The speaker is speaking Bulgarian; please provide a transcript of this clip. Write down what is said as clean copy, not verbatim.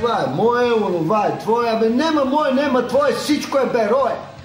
това е мое, онова е твое. Абе, нема мое, нема твое, всичко е БЕРОЕ.